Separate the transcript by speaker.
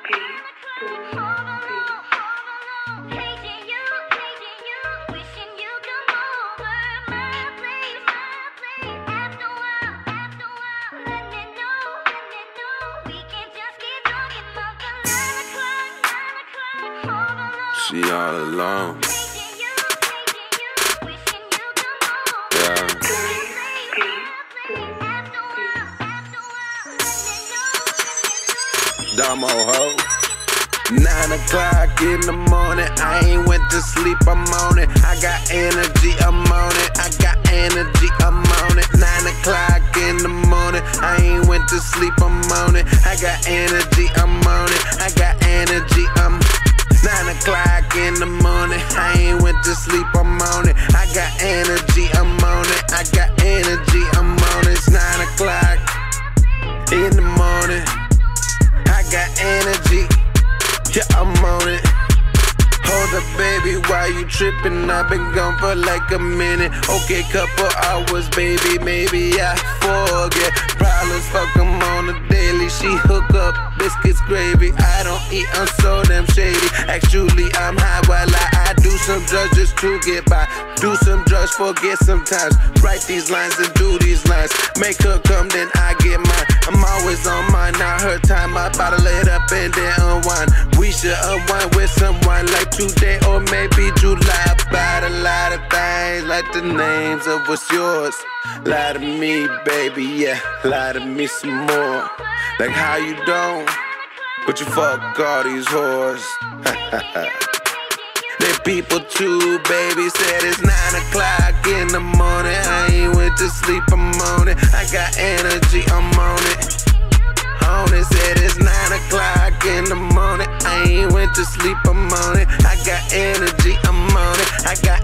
Speaker 1: She all alone. Yeah. Dumb old hoe. 9 o'clock in the morning, I ain't went to sleep, I'm on it. I got energy, I'm on it. I got energy, I'm on it. 9 o'clock in the morning, I ain't went to sleep, I'm on it. I got energy, I'm on it. I got energy, 9 o'clock in the morning, I ain't went to sleep, I'm on it. I got energy, I'm on it. I got energy, I'm on it. It's 9 o'clock in the morning, I got energy, yeah, I'm on it. Hold up, baby, why you trippin'? I've been gone for like a minute. Okay, couple hours, baby, maybe I forget. Problems, fuck 'em on the daily. She hook up, biscuits, gravy. I don't eat, I'm so damn shady. Actually, I'm high while I do some drugs just to get by. Do some drugs, forget sometimes. Write these lines and do these lines. Make her come, then I get mine. I'm always on mine, not her time. I bottle it up and then unwind. We should unwind with someone like today or maybe July. About a lot of things, like the names of what's yours. Lie to me, baby, yeah, lie to me some more. Like how you don't, but you fuck all these whores. They people too, baby, said it's 9 o'clock in the morning. I ain't went to sleep, I'm on it. I got energy, I'm on it. On it, said it's 9 o'clock in the morning. I ain't went to sleep, I'm on it. I got energy, I'm on it. I got